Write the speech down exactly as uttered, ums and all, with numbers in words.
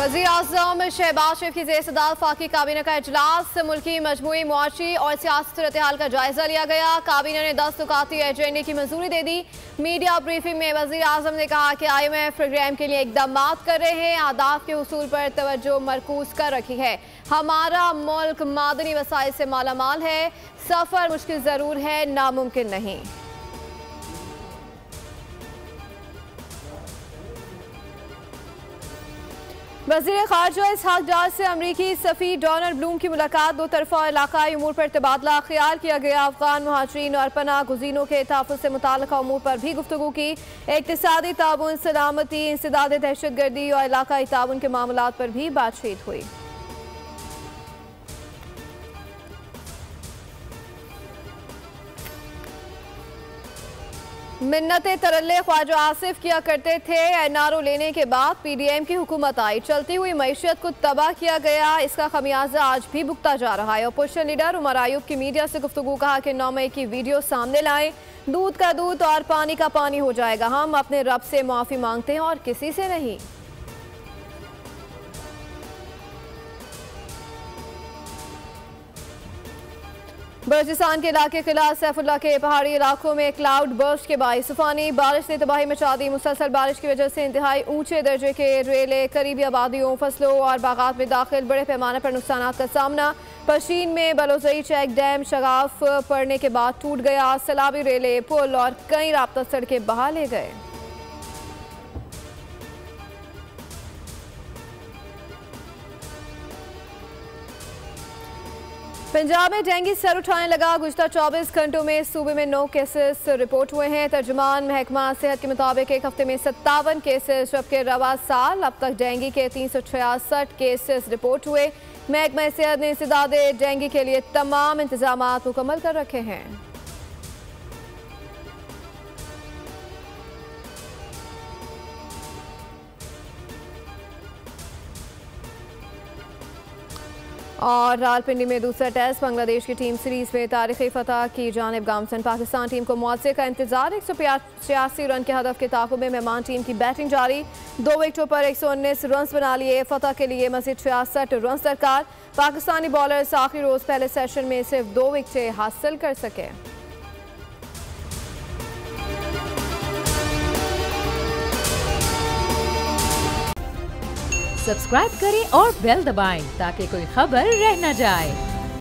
वज़ीर आज़म शहबाज शरीफ की ज़ेर-ए-सदारत वफ़ाक़ी काबीना का इजलास, मुल्की मजमूई मुआशी और सियासी सूरत हाल का जायजा लिया गया। काबीना ने दस नुकाती एजेंडे की मंजूरी दे दी। मीडिया ब्रीफिंग में वज़ीर आज़म ने कहा कि आई एम एफ प्रोग्राम के लिए इकदाम कर रहे हैं, अहदाफ के उसूल पर तवज्जो मरकूज कर रखी है। हमारा मुल्क मादनी वसाइल से मालामाल है, सफ़र मुश्किल ज़रूर है, नामुमकिन नहीं। वज़ीर ख़ारजा इसहाक़ डार से अमरीकी सफ़ीर डोनाल्ड ब्लूम की मुलाकात, दो तरफ़ा और इलाक़ाई उमूर पर तबादला ख्याल किया गया। अफ़गान मुहाजिरीन और पनाह गुज़ीनों के तहफ़्फ़ुज़ से मुताल्लिक़ उमूर पर भी गुफ्तगू की। इक़्तिसादी ताउन, सलामती, इंसदाद दहशतगर्दी और इलाक़ाई ताउन के मामलात पर भी बातचीत हुई। मिन्नतें तरल्ले ख्वाजा आसिफ किया करते थे। एन आर ओ लेने के बाद पी डी एम की हुकूमत आई, चलती हुई मईशत को तबाह किया गया। इसका खमियाजा आज भी भुगता जा रहा है। अपोजिशन लीडर उमर आयूब की मीडिया से गुफ्तगू, कहा कि नौ मई की वीडियो सामने लाएं, दूध का दूध और पानी का पानी हो जाएगा। हम अपने रब से माफ़ी मांगते हैं और किसी से नहीं। बलूचिस्तान के इलाके किला सैफुल्ला के पहाड़ी इलाकों में क्लाउड बर्स्ट के बाइस तूफानी बारिश ने तबाही मचा दी। मुसलसल बारिश की वजह से इंतहाई ऊंचे दर्जे के रेले, करीबी आबादियों, फसलों और बागात में दाखिल बड़े पैमाने पर नुकसान का सामना। पशीन में बलोजई चेक डैम शगाफ पड़ने के बाद टूट गया। सैलाबी रेले, पुल और कई राब्ता सड़कें बहा ले गए। पंजाब में डेंगू सर उठाने लगा। गुज़िश्ता चौबीस घंटों में सूबे में नौ केसेस रिपोर्ट हुए हैं। तर्जुमान महकमा सेहत के मुताबिक एक हफ्ते में सत्तावन केसेस, जबकि रवा साल अब तक डेंगू के तीन सौ छियासठ केसेस रिपोर्ट हुए। महकमा सेहत ने इंसदाद डेंगू के लिए तमाम इंतजाम मुकम्मल कर रखे हैं। और रावलपिंडी में दूसरा टेस्ट, बांग्लादेश की टीम सीरीज में तारीखी फतह की जानिब गामसन। पाकिस्तान टीम को मुआवजे का इंतजार। एक सौ छियासी रन के हदफ के ताक़ुब में मेहमान टीम की बैटिंग जारी। दो विकेटों पर एक सौ उन्नीस रन बना लिए। फतह के लिए मजीद छियासठ रन दरकार। पाकिस्तानी बॉलर्स आखिरी रोज पहले सेशन में सिर्फ दो विकेटें हासिल कर सके। सब्सक्राइब करें और बेल दबाएं ताकि कोई खबर रह न जाए।